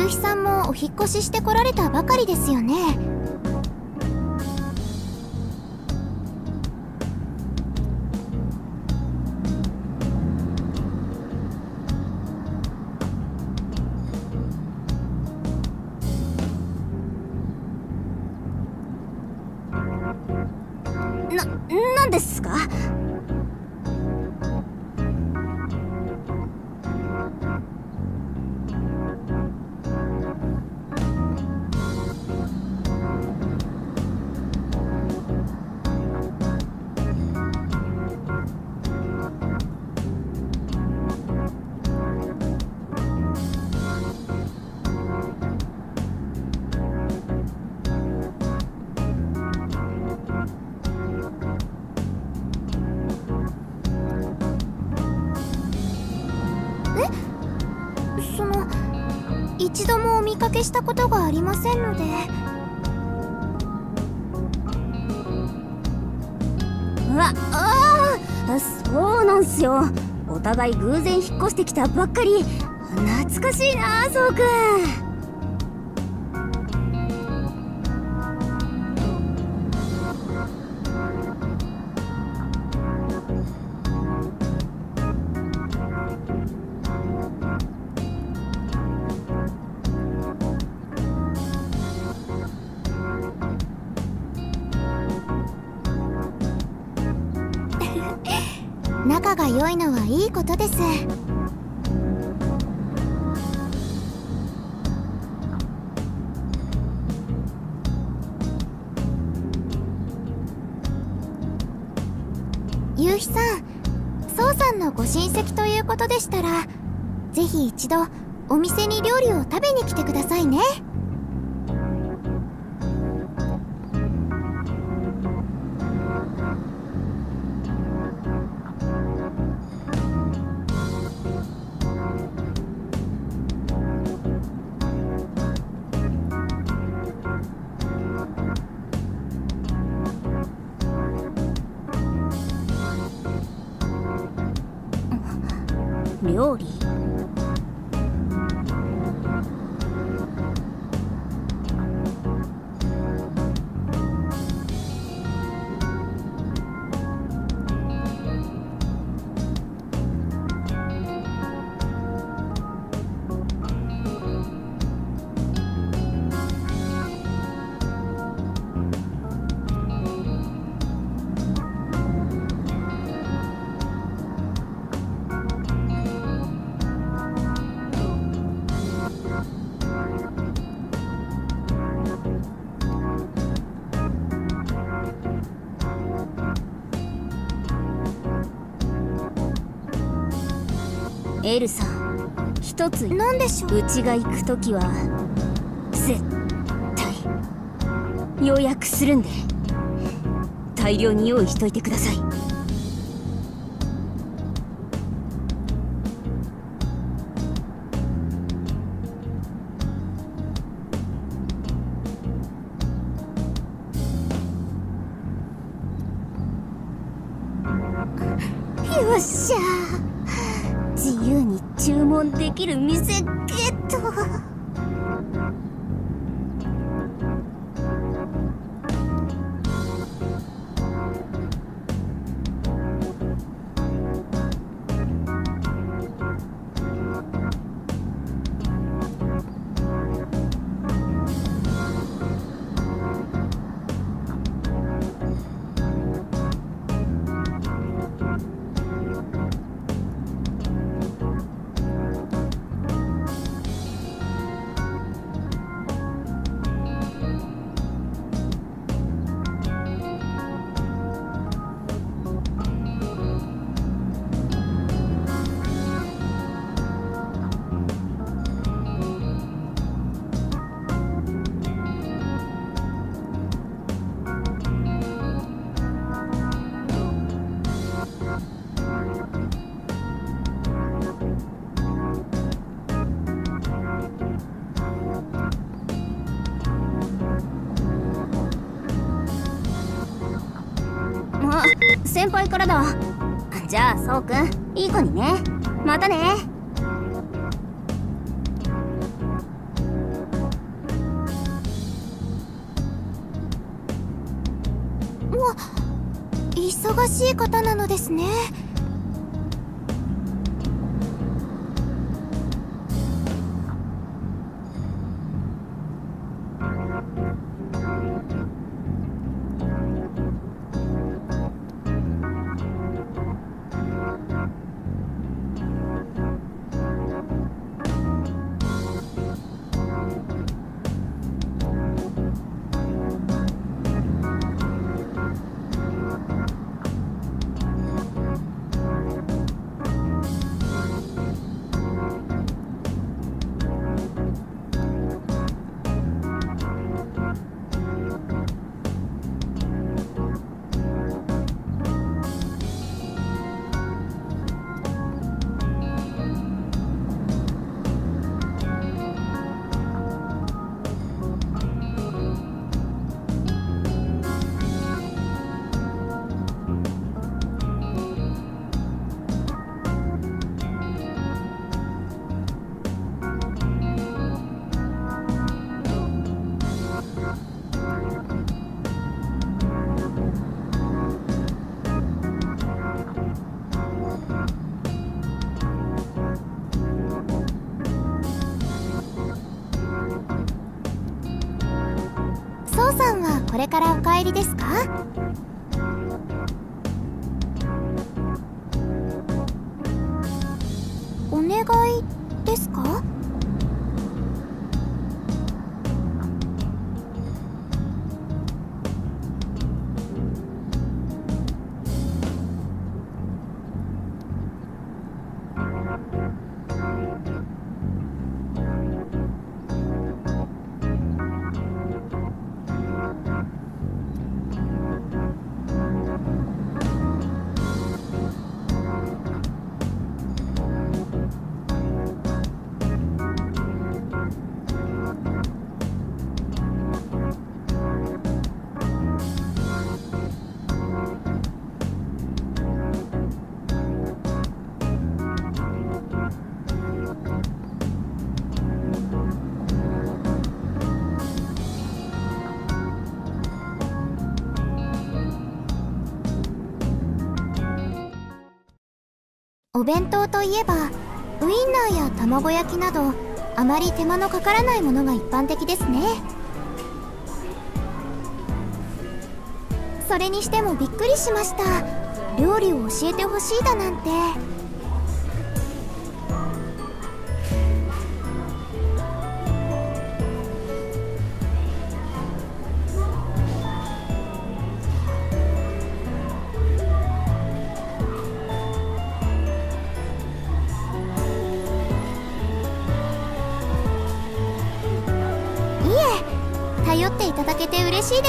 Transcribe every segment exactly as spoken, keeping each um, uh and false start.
ひさんもお引っ越ししてこられたばかりですよね。 な、なんですか？ その、一度もお見かけしたことがありませんので。 うわ、ああ、そうなんすよ。お互い偶然引っ越してきたばっかり。懐かしいな、そうくん。 仲が良いのはいいことです。夕日さん、宗さんのご親戚ということでしたら、ぜひ一度お店に料理を食べに来てくださいね。 料理？エルさん、一つ何でしょう。 うちが行くときは絶対予約するんで、大量に用意しといてください。よっしゃー、自由に注文できる店ゲット。先輩からだ。じゃあそうくん、いい子にね。またね。 忙しい方なのですね。ソウさんはこれからお帰りですか？お願いですか？お弁当といえばウインナーや卵焼きなどあまり手間のかからないものが一般的ですね。それにしてもびっくりしました。料理を教えてほしいだなんて。頼っていただけて嬉しいです。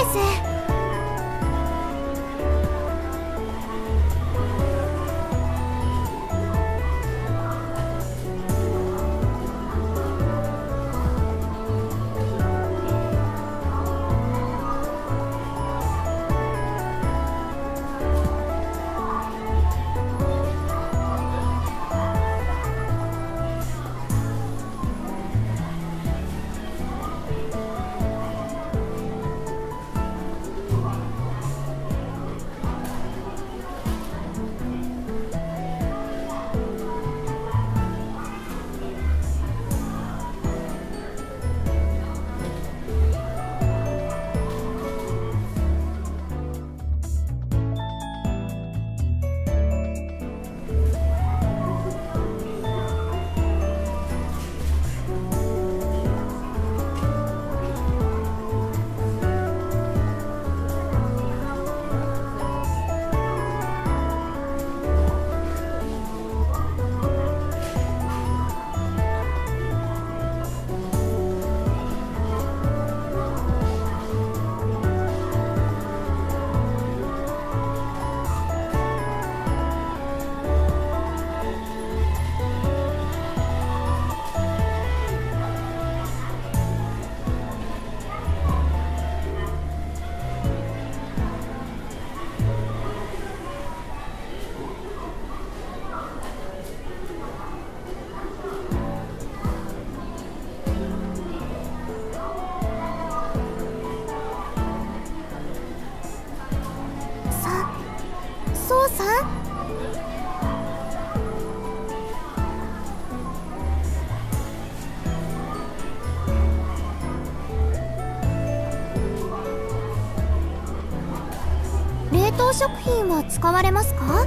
食品は使われますか？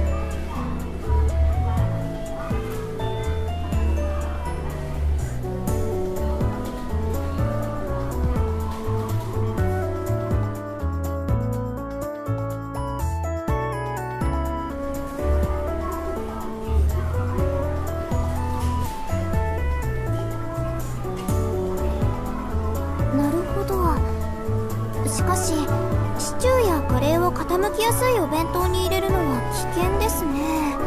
なるほど。しかしシチューやカレーを傾きやすいお弁当に入れるのは危険ですね。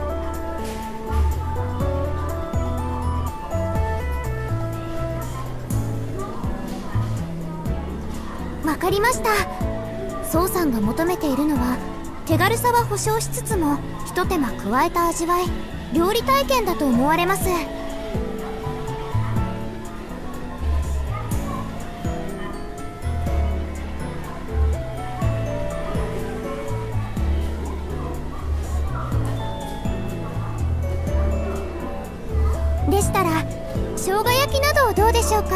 わかりました。ソウさんが求めているのは手軽さは保証しつつもひと手間加えた味わい、料理体験だと思われます。でしたら生姜焼きなどどうでしょうか？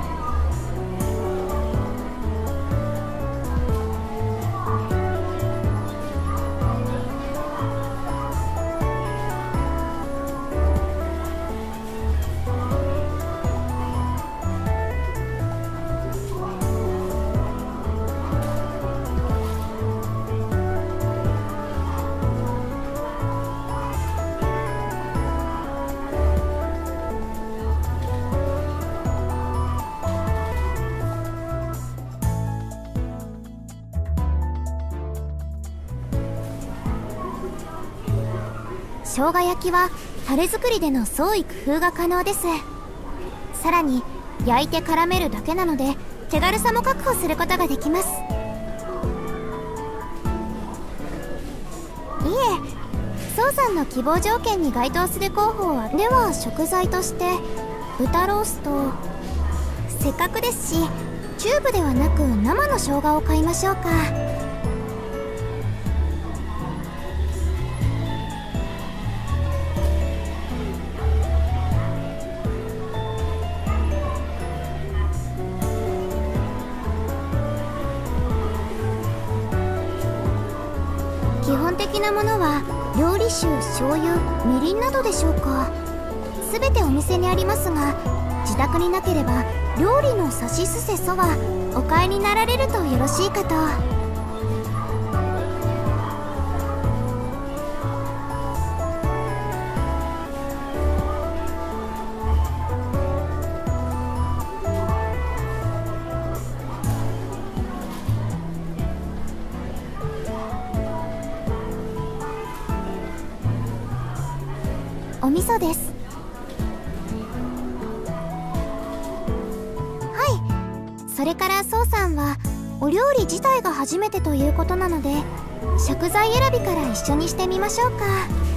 生姜焼きはタレ作りでの創意工夫が可能です。さらに焼いて絡めるだけなので手軽さも確保することができます。いえ、ソウさんの希望条件に該当する候補はでは食材として豚ロースと、せっかくですしチューブではなく生の生姜を買いましょうか。基本的なものは料理酒、醤油、みりんなどでしょうか。すべてお店にありますが、自宅になければ料理のさしすせそはお買いになられるとよろしいかと。お味噌です。はい。それからソウさんはお料理自体が初めてということなので、食材選びから一緒にしてみましょうか。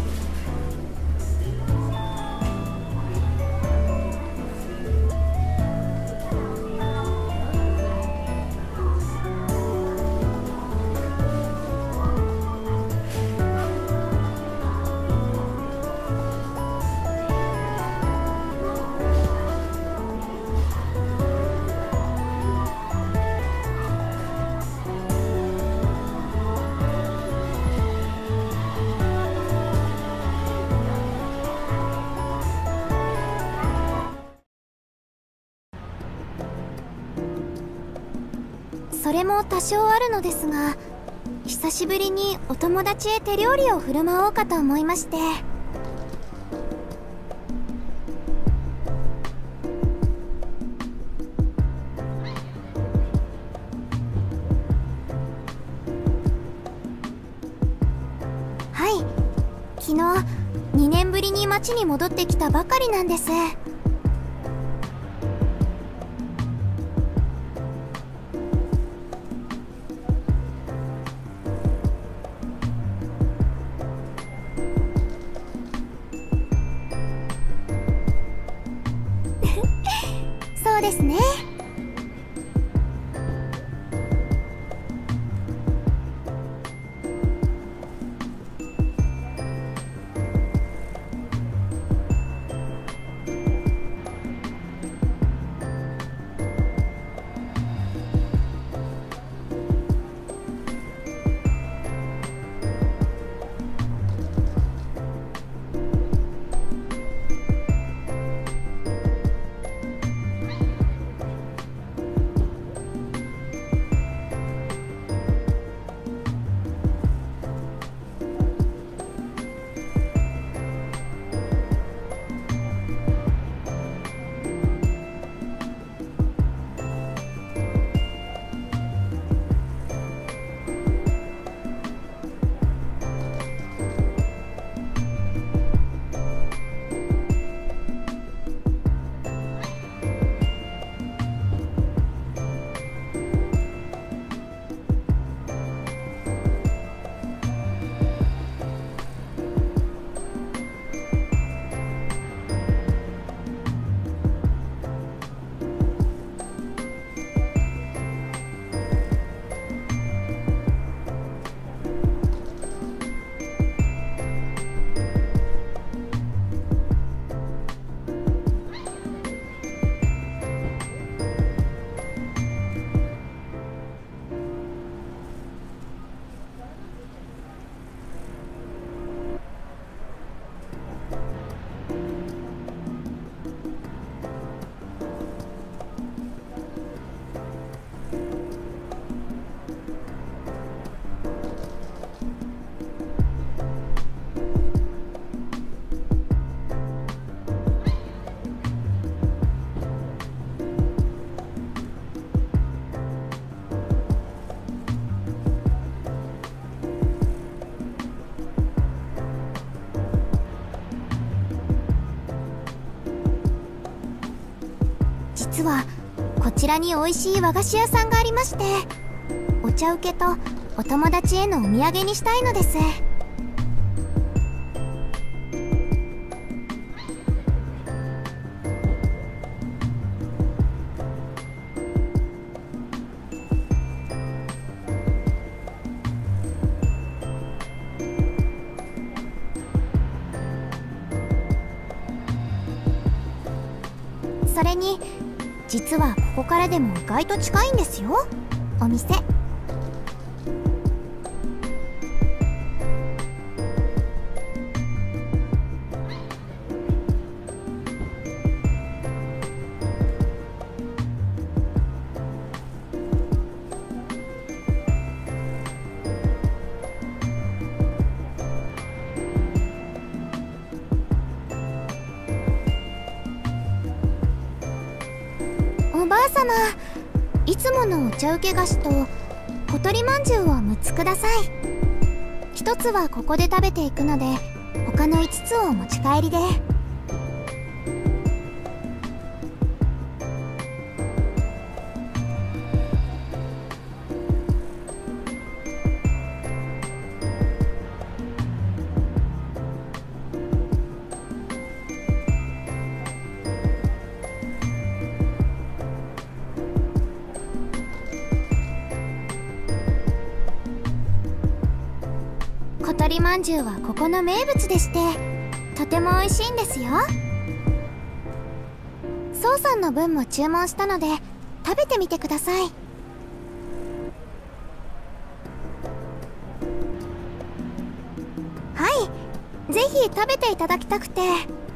それも多少あるのですが、久しぶりにお友達へ手料理を振る舞おうかと思いまして。はい、昨日にねんぶりに町に戻ってきたばかりなんです。そうですね。 実はこちらに美味しい和菓子屋さんがありまして、お茶受けとお友達へのお土産にしたいのです。それに実はここからでも意外と近いんですよ、お店。おばあさま、いつものお茶受け菓子と小鳥まんじゅうをむっつください。ひとつはここで食べていくので、他のいつつをお持ち帰りで。小鳥まんじゅうはここの名物でして、とても美味しいんですよ。そうさんの分も注文したので食べてみてください。はい、ぜひ食べていただきたくて。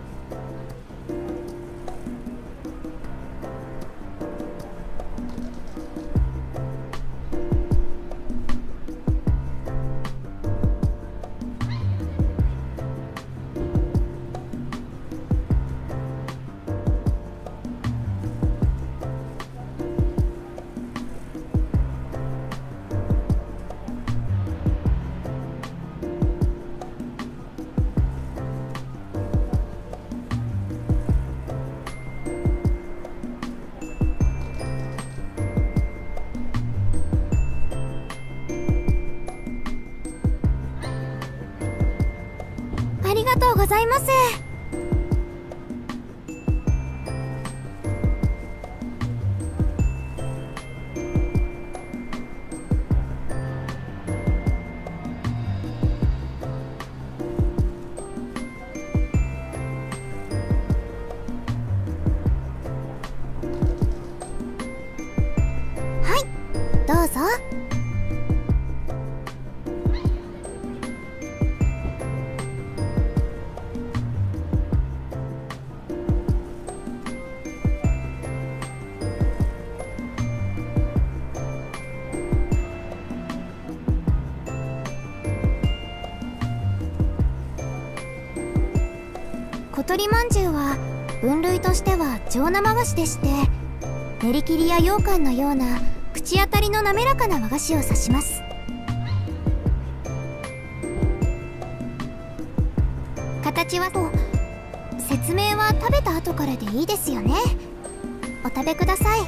ありがとうございます。はい、どうぞ。小鳥まんじゅうは分類としては上生菓子でして、練り切りや羊羹のような口当たりの滑らかな和菓子を指します。形はと、説明は食べた後からでいいですよね。お食べください。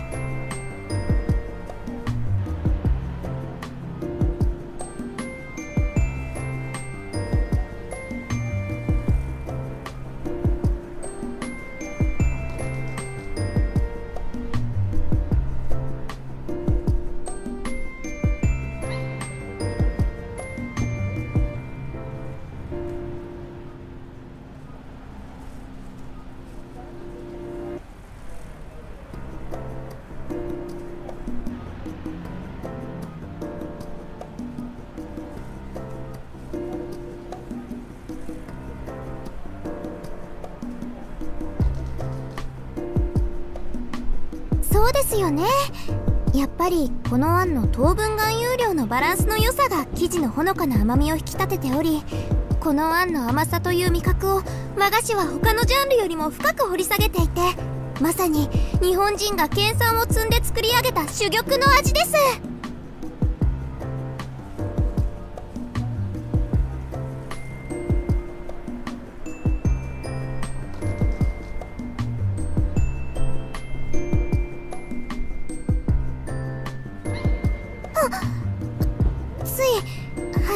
そうですよね。やっぱりこのあんの糖分含有量のバランスの良さが生地のほのかな甘みを引き立てており、このあんの甘さという味覚を和菓子は他のジャンルよりも深く掘り下げていて、まさに日本人が研鑽を積んで作り上げた珠玉の味です。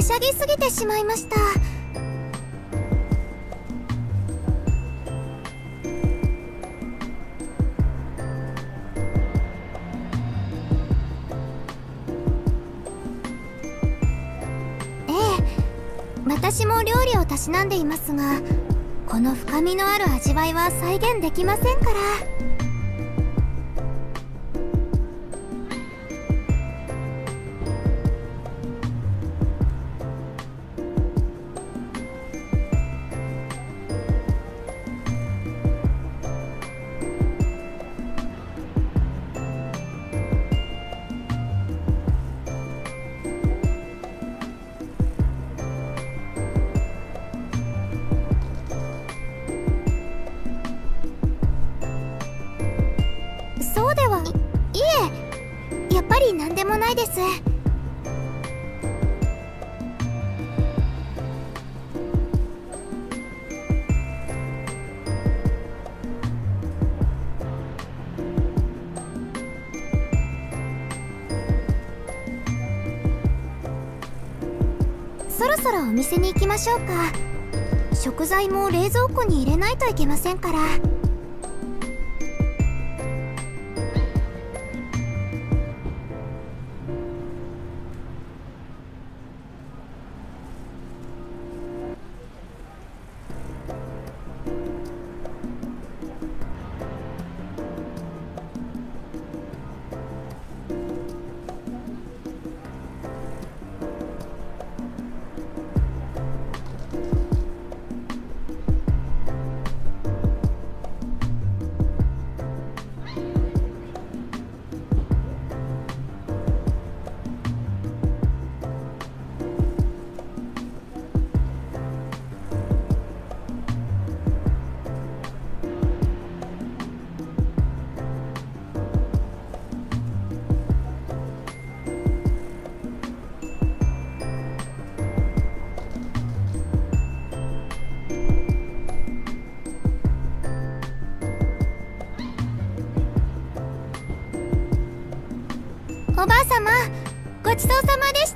しゃぎすぎてしまいました。ええ、私も料理をたしなんでいますが、この深みのある味わいは再現できませんから。そうでは、い、いえ、やっぱり何でもないです。そろそろお店に行きましょうか。食材も冷蔵庫に入れないといけませんから。おばあ様、ごちそうさまでした。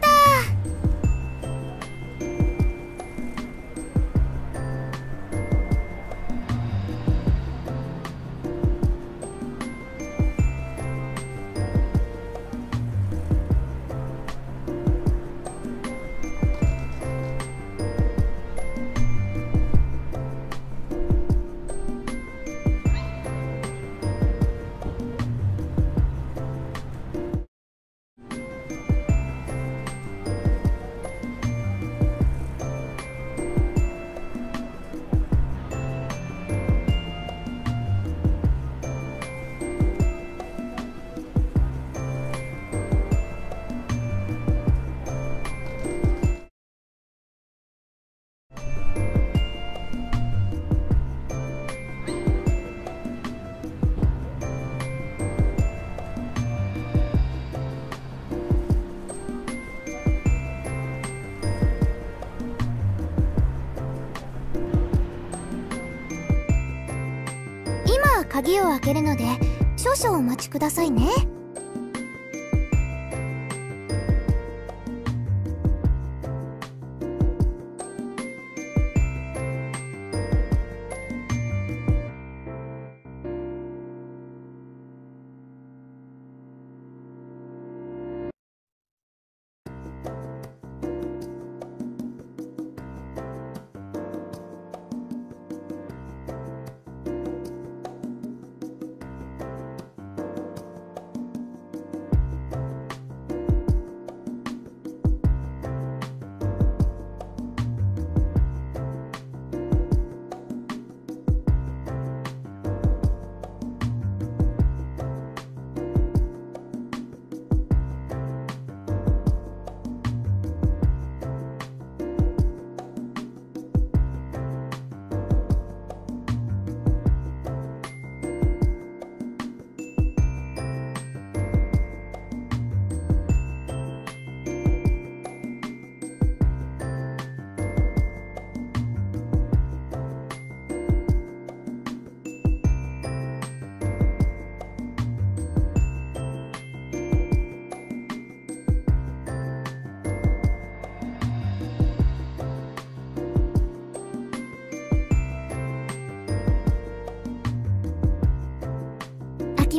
今鍵を開けるので少々お待ちくださいね。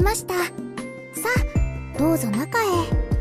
りました。さあどうぞ中へ。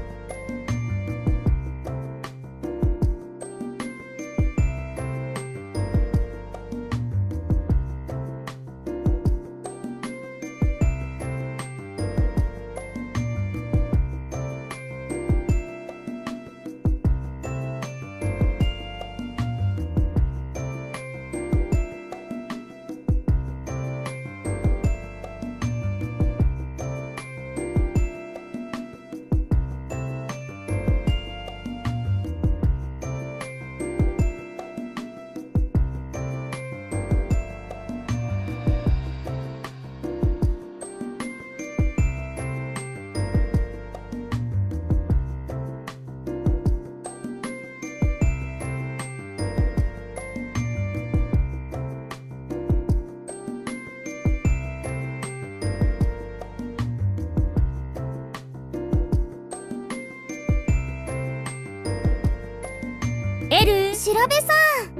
エル、 調べさん。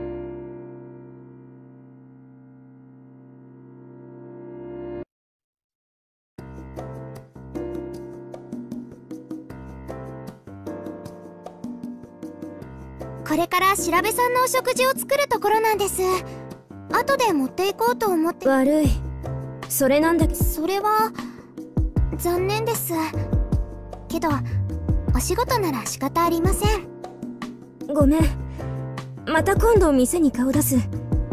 これから調べさんのお食事を作るところなんです。後で持っていこうと思って。 悪い。それなんだけど。 それは残念です。けどお仕事なら仕方ありません。 ごめん。また今度店に顔出す。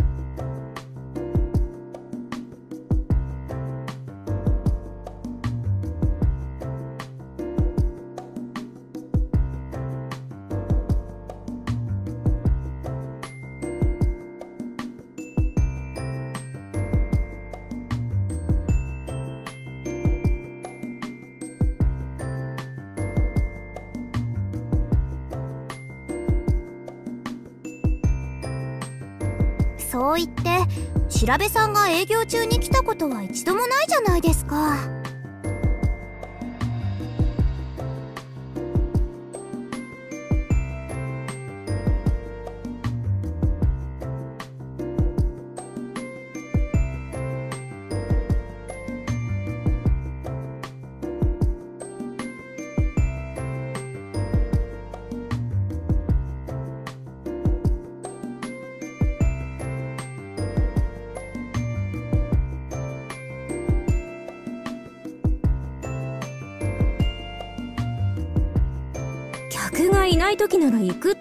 そう言って調べさんが営業中に来たことは一度もないじゃないですか。 客がいない時なら行くって。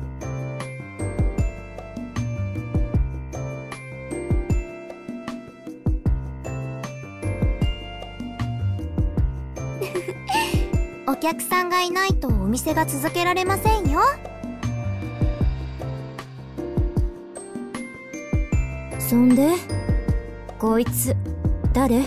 お客さんがいないとお店が続けられませんよ。 そんでこいつ誰？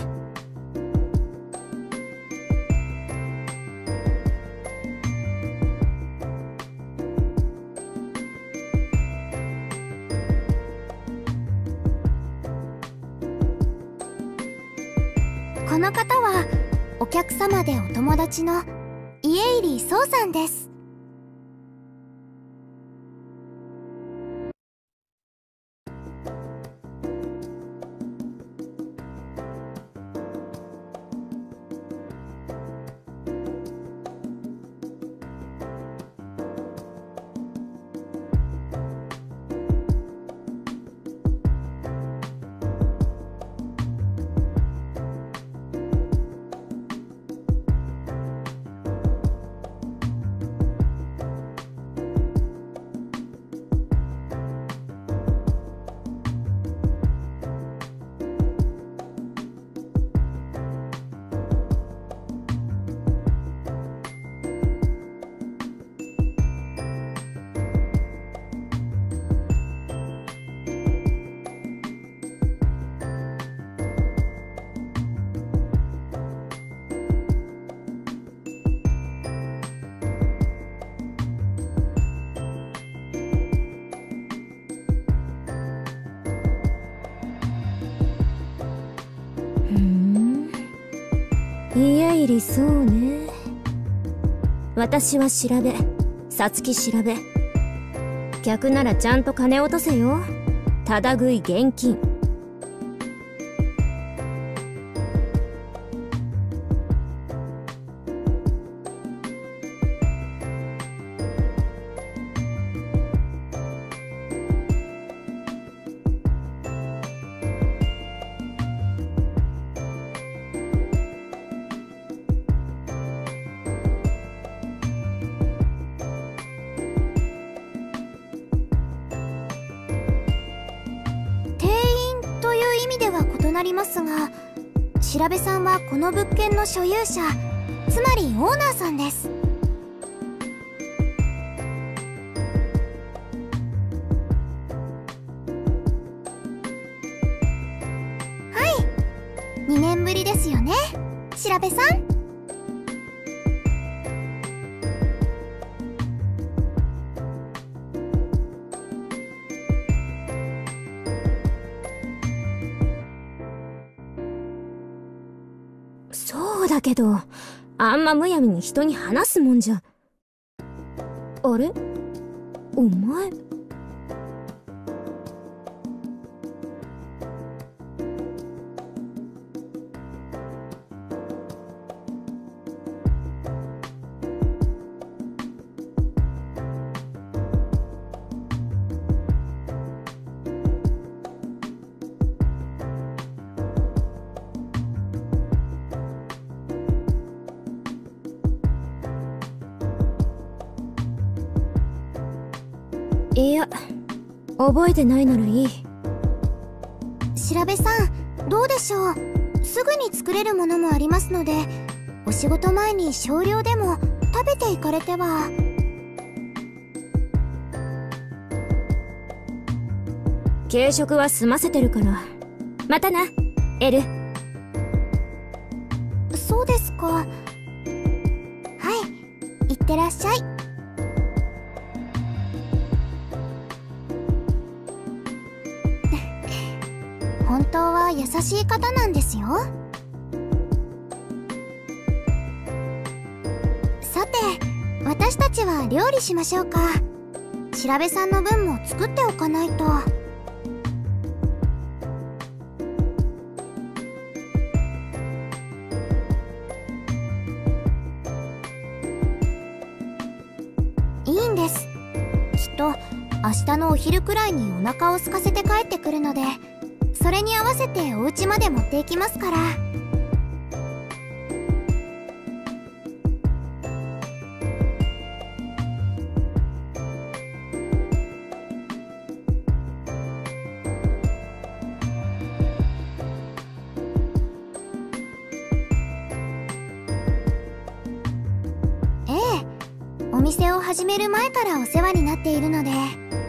この方はお客様でお友達の家入壮さんです。 家入そうね。私は調べ、さつき調べ。客ならちゃんと金落とせよ。ただ食い現金。 なりますが、調べさんはこの物件の所有者、つまりオーナーさんです。はい、にねんぶりですよね、調べさん。 そうだけど、あんまむやみに人に話すもんじゃ。あれ？お前。いや、覚えてないならいい。 調べさん、どうでしょう。すぐに作れるものもありますので、お仕事前に少量でも食べていかれては。 軽食は済ませてるから。またな、エル。 そうですか。はい、いってらっしゃい。本当は優しい方なんですよ。さて、私たちは料理しましょうか。調べさんの分も作っておかないと。いいんです。きっと明日のお昼くらいにお腹を空かせて帰ってくるので、それに合わせてお家まで持っていきますから。ええ、お店を始める前からお世話になっているので。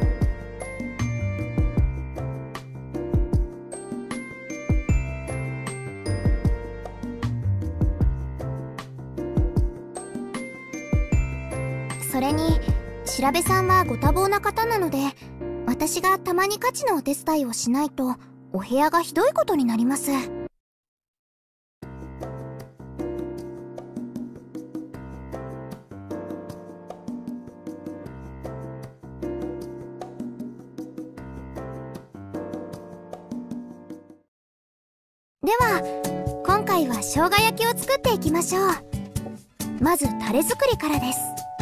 それに、調べさんはご多忙な方なので、私がたまに家事のお手伝いをしないと、お部屋がひどいことになります。では、今回は生姜焼きを作っていきましょう。まずタレ作りからです。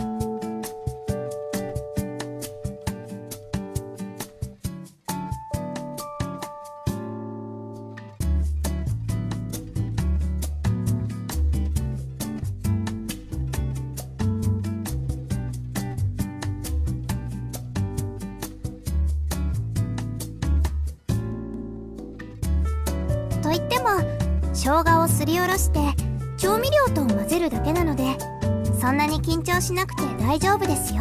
といっても、生姜をすりおろして調味料と混ぜるだけなので、そんなに緊張しなくて大丈夫ですよ。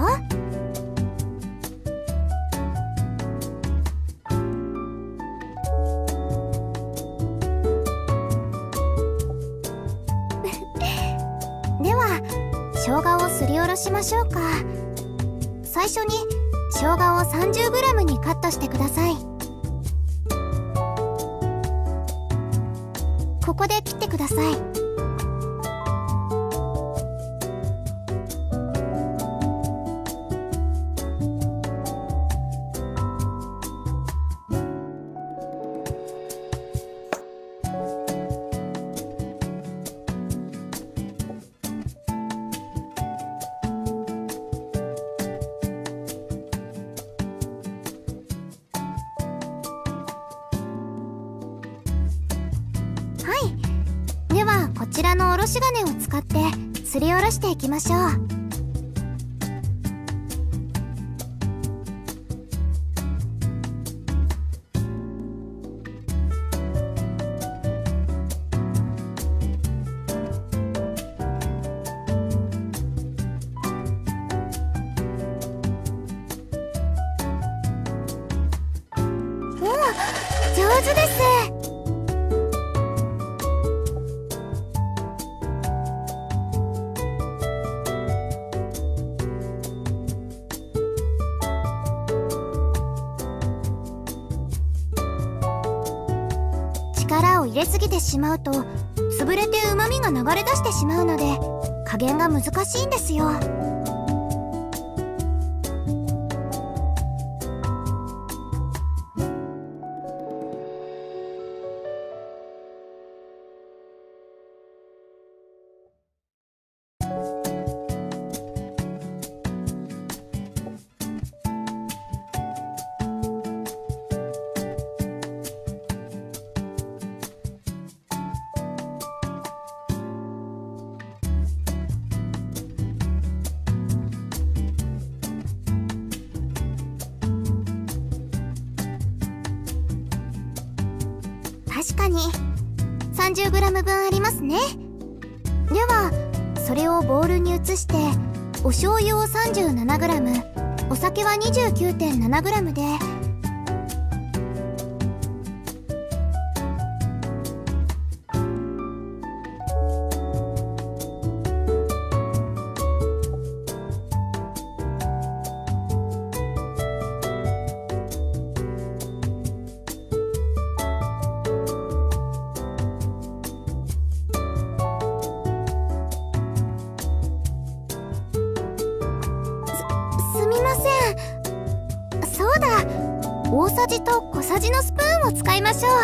では、生姜をすりおろしましょうか。最初に生姜を さんじゅうグラム にカットしてください。ここで切ってください。では、こちらのおろし金を使ってすりおろしていきましょう。 上手です。力を入れすぎてしまうと潰れてうまみが流れ出してしまうので加減が難しいんですよ。確かに さんじゅうグラム 分ありますね。ではそれをボウルに移してお醤油を さんじゅうななグラム、 お酒は にじゅうきゅうてんななグラム で大さじと小さじのスプーンを使いましょ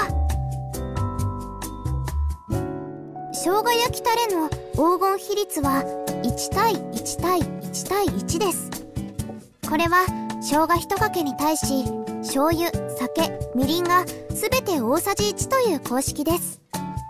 う。生姜焼きタレの黄金比率はいちたいいちたいいちたいいちです。これは生姜いちかけに対し醤油、酒、みりんがすべて大さじいちという公式です。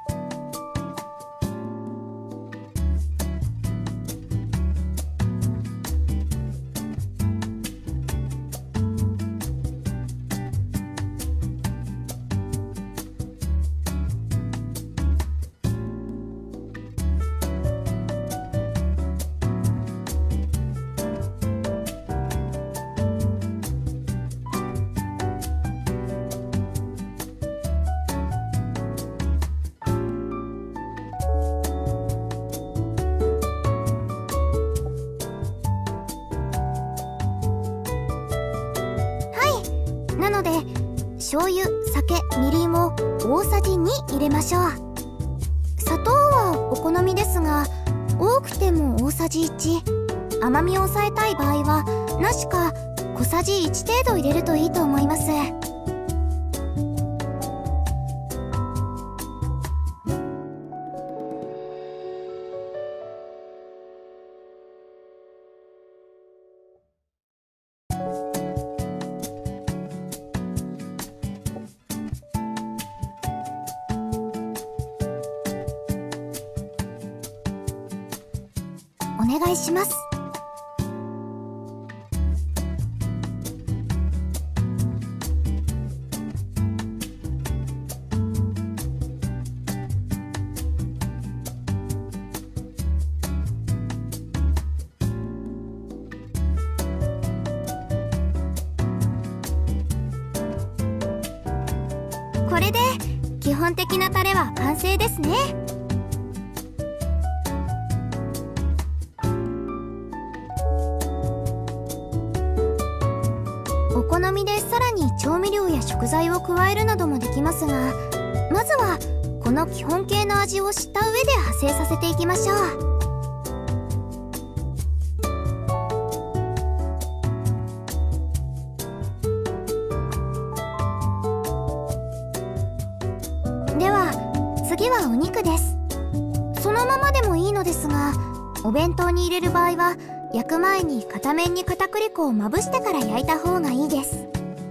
なので醤油、酒、みりんを大さじに入れましょう。砂糖はお好みですが多くても大さじいち、甘みを抑えたい場合はなしか小さじいち程度入れるといいと思います。お願いします。これで基本的なタレは完成ですね。お好みでさらに調味料や食材を加えるなどもできますが、まずはこの基本形の味を知った上で派生させていきましょう。では次はお肉です。そのままでもいいのですが、お弁当に入れる場合は焼く前に片面に片栗粉をまぶしてから焼いた方がいいです。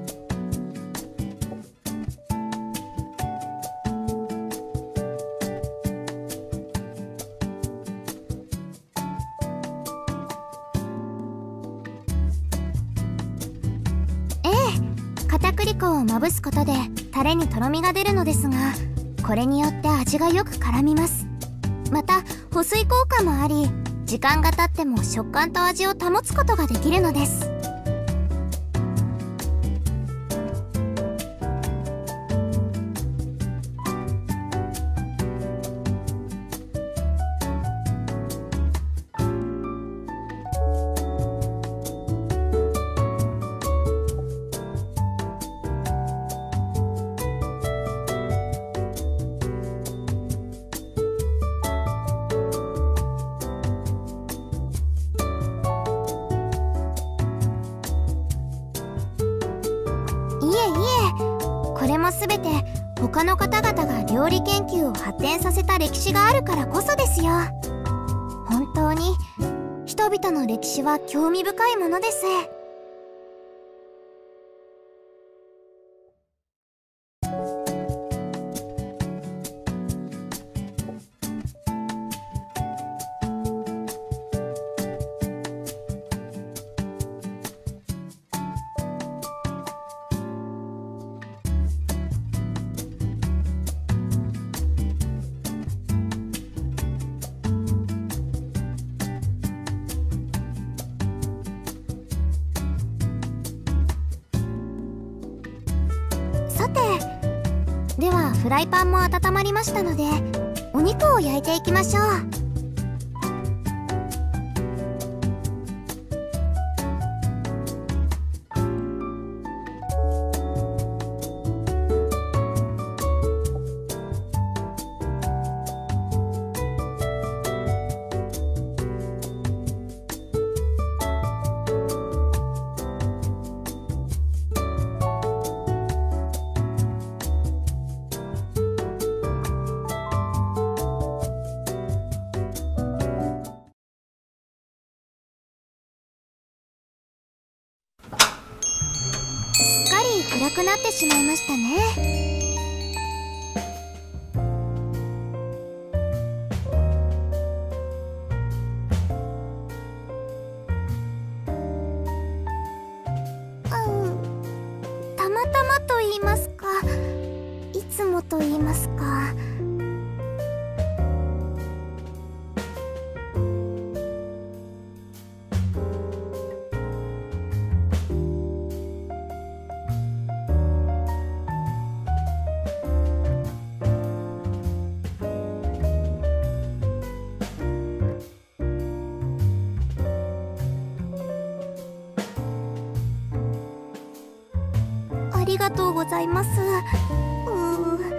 ええ、片栗粉をまぶすことでタレにとろみが出るのですが、これによって味がよく絡みます。また保水効果もあり、時間が経っても食感と味を保つことができるのです。 他の方々が料理研究を発展させた歴史があるからこそですよ。本当に人々の歴史は興味深いものです。さて、ではフライパンも温まりましたのでお肉を焼いていきましょう。すっかり暗くなってしまいましたね。うん、たまたまと言いますか、いつもと言いますか。ありがとうございます。うー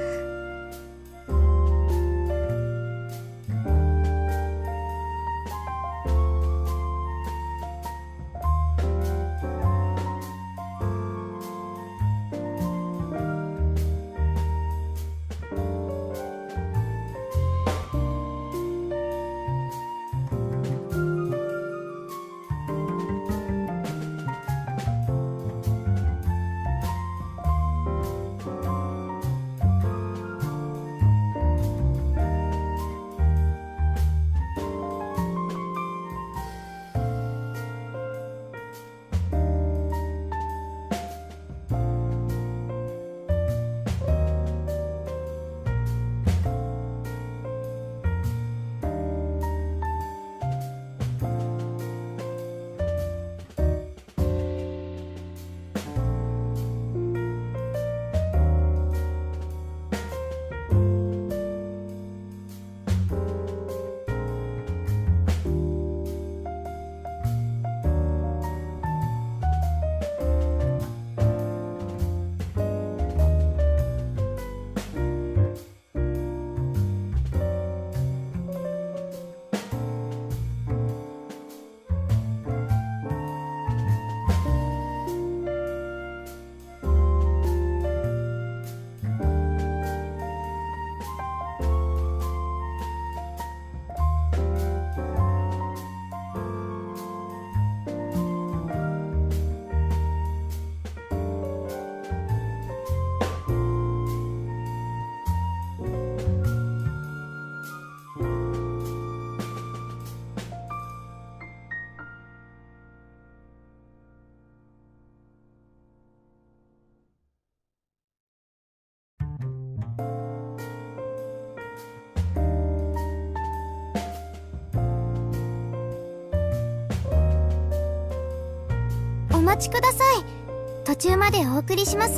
お待ちください。途中までお送りします。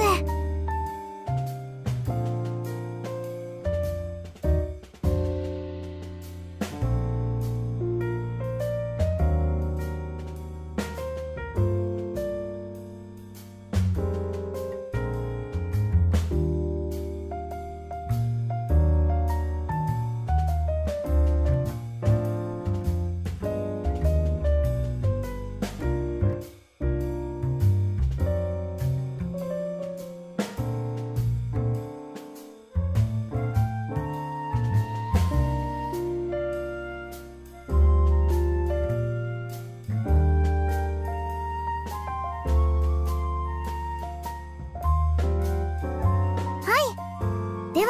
では。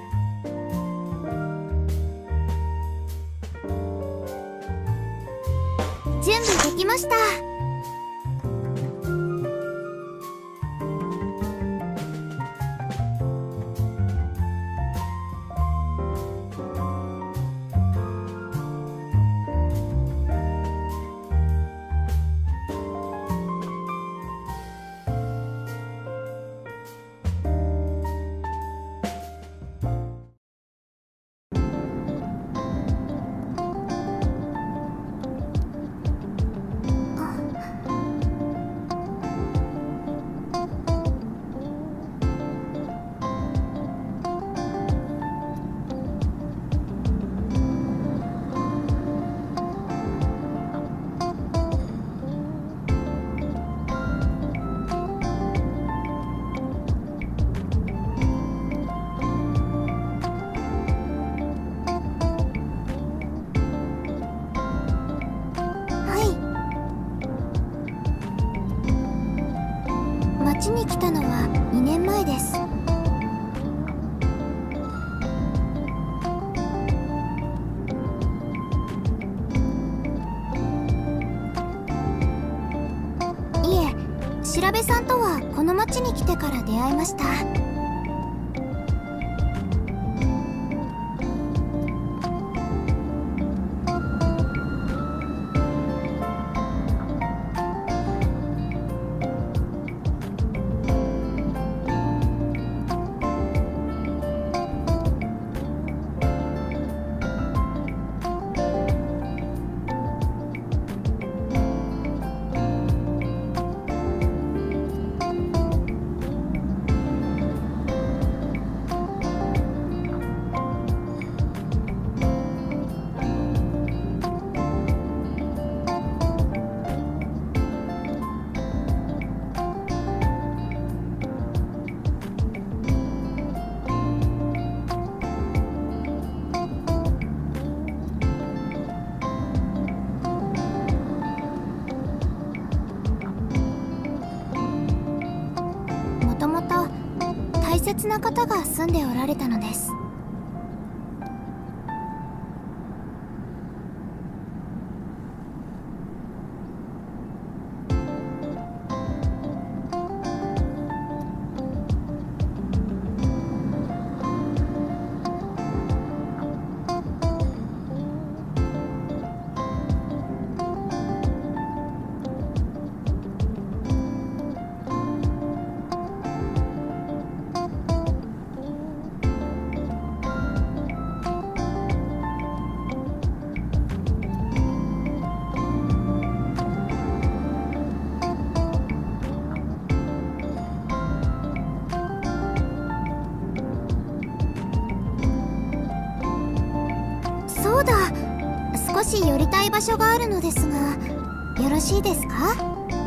準備できました。町に来たのはにねんまえです。いえ、調べさんとはこの町に来てから出会いました。もともと大切な方が住んでおられたのです。そうだ、少し寄りたい場所があるのですが、よろしいですか？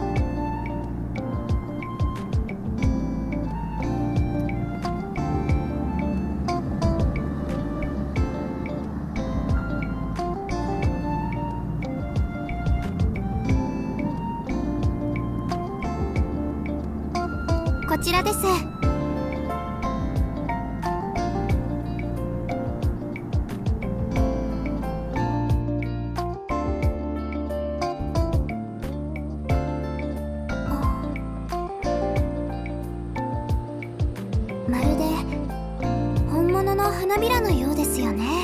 こちらです。まるで本物の花びらのようですよね。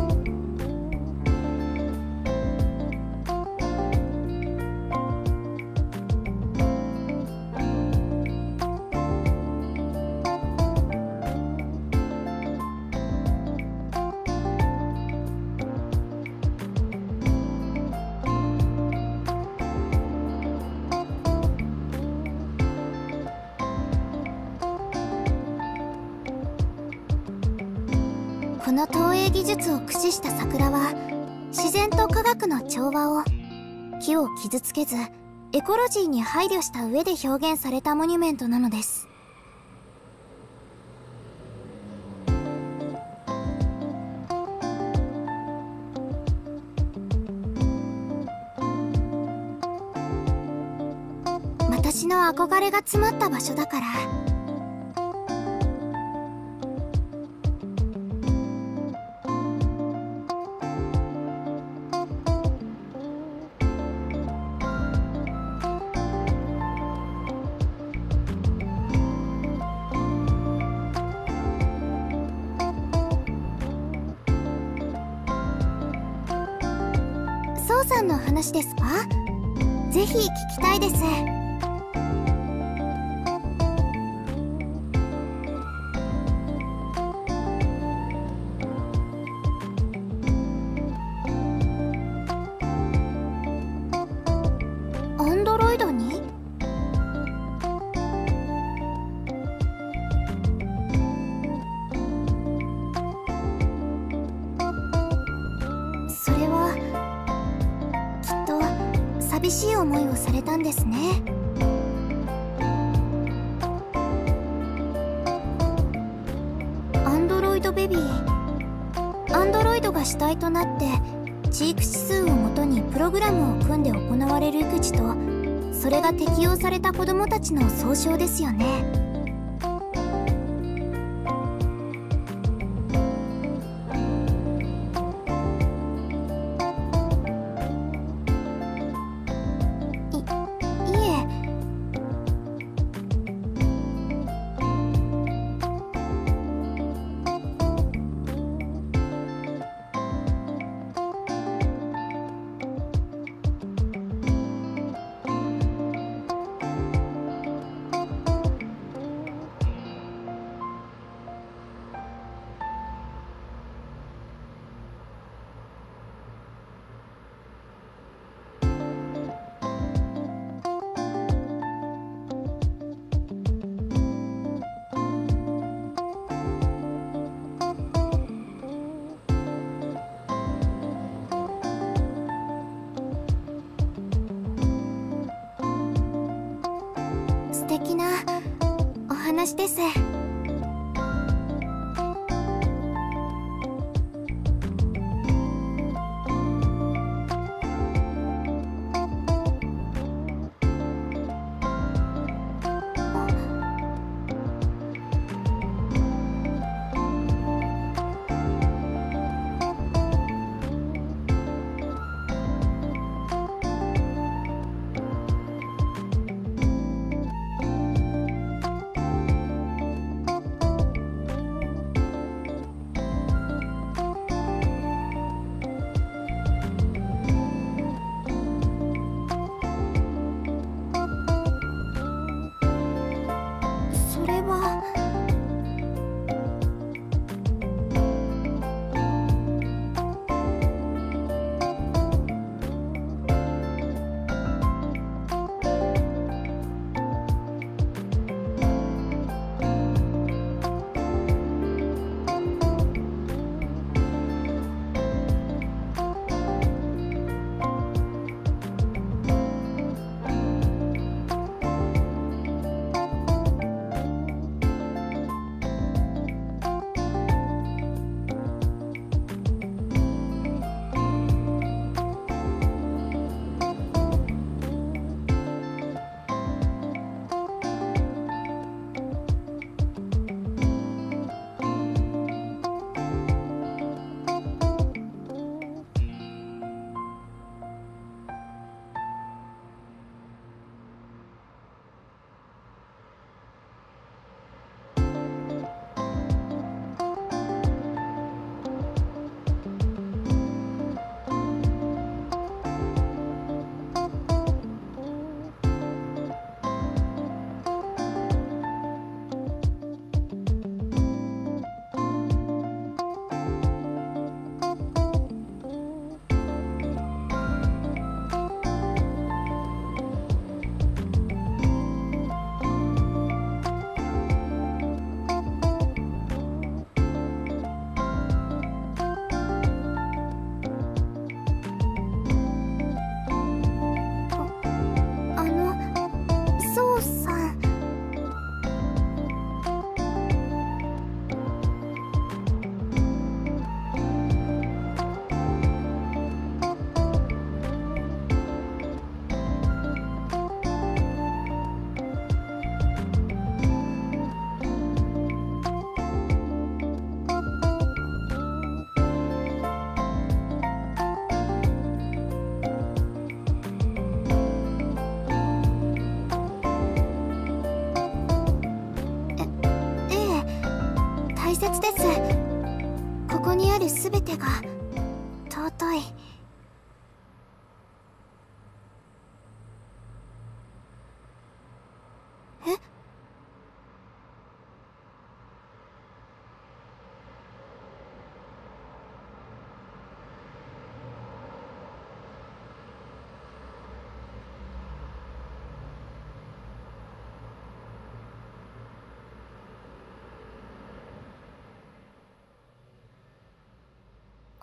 この投影技術を駆使した桜は、自然と科学の調和を、木を傷つけずエコロジーに配慮した上で表現されたモニュメントなのです。私の憧れが詰まった場所だから。 さんの話ですか？ぜひ聞きたいです。アンドロイドに？それはきっと寂しい思いをされたんですね。アンドロイドベビー、アンドロイドが主体となって知育指数をもとにプログラムを組んで行われる育児と、それが適用された子どもたちの総称ですよね。素敵なお話です。それは大切です。ここにあるすべてが尊い。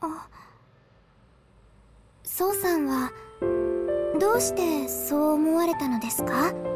あ、ソウさんはどうしてそう思われたのですか？